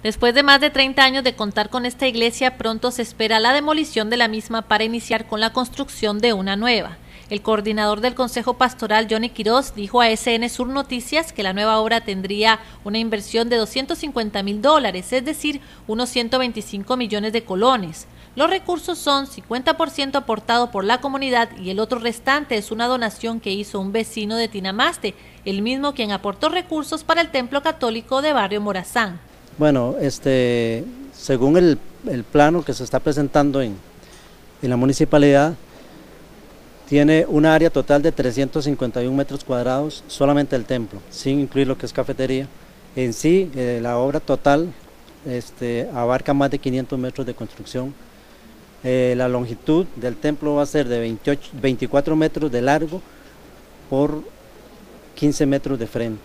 Después de más de 30 años de contar con esta iglesia, pronto se espera la demolición de la misma para iniciar con la construcción de una nueva. El coordinador del Consejo Pastoral, Johnny Quiroz, dijo a SN Sur Noticias que la nueva obra tendría una inversión de $250.000, es decir, unos 125 millones de colones. Los recursos son 50% aportado por la comunidad y el otro restante es una donación que hizo un vecino de Tinamaste, el mismo quien aportó recursos para el Templo Católico de Barrio Morazán. Bueno, según el plano que se está presentando en la municipalidad, tiene un área total de 351 metros cuadrados, solamente el templo, sin incluir lo que es cafetería. En sí, la obra total abarca más de 500 metros de construcción. La longitud del templo va a ser de 24 metros de largo por 15 metros de frente.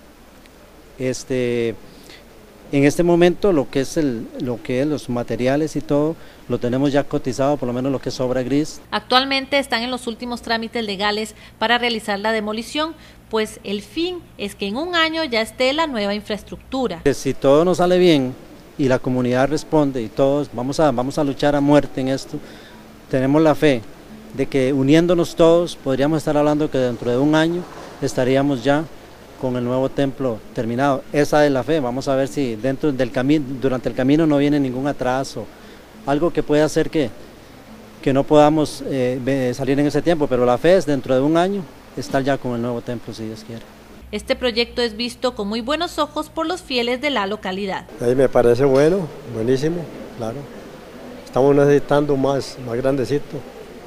En este momento lo que es los materiales y todo lo tenemos ya cotizado, por lo menos lo que es obra gris. Actualmente están en los últimos trámites legales para realizar la demolición, pues el fin es que en un año ya esté la nueva infraestructura. Si todo nos sale bien y la comunidad responde y todos vamos a luchar a muerte en esto, tenemos la fe de que uniéndonos todos podríamos estar hablando que dentro de un año estaríamos ya con el nuevo templo terminado. Esa es la fe. Vamos a ver si durante el camino no viene ningún atraso, algo que pueda hacer que no podamos salir en ese tiempo, pero la fe es dentro de un año estar ya con el nuevo templo, si Dios quiere. Este proyecto es visto con muy buenos ojos por los fieles de la localidad. Ahí me parece bueno, buenísimo, claro. Estamos necesitando más grandecito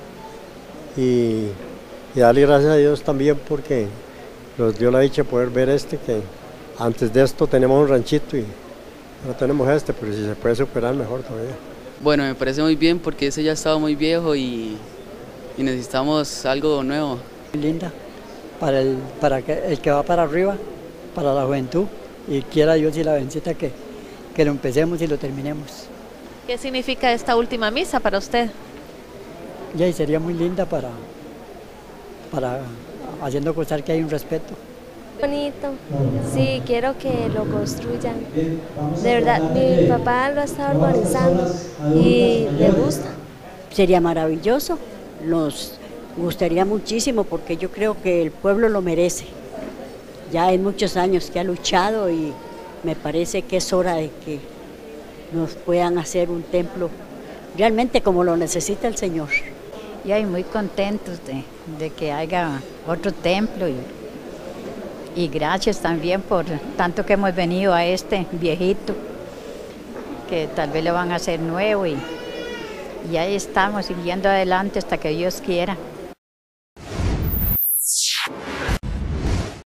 y darle gracias a Dios también porque nos dio la dicha de poder ver que antes de esto teníamos un ranchito y ahora tenemos pero si se puede superar mejor todavía. Bueno, me parece muy bien porque ese ya estaba muy viejo y necesitamos algo nuevo. Linda, para el que va para arriba, para la juventud, y quiera Dios y la vencita que lo empecemos y lo terminemos. ¿Qué significa esta última misa para usted? Y sería muy linda para haciendo constar que hay un respeto. Bonito, sí, quiero que lo construyan. De verdad, mi papá lo está organizando y le gusta. Sería maravilloso, nos gustaría muchísimo porque yo creo que el pueblo lo merece. Ya hay muchos años que ha luchado y me parece que es hora de que nos puedan hacer un templo realmente como lo necesita el Señor. Y hay muy contentos de que haya otro templo y gracias también por tanto que hemos venido a este viejito, que tal vez lo van a hacer nuevo y ahí estamos siguiendo adelante hasta que Dios quiera.